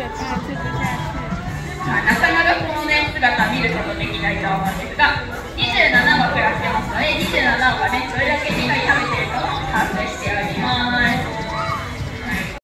なかなかこのね、姿見ることできないと思い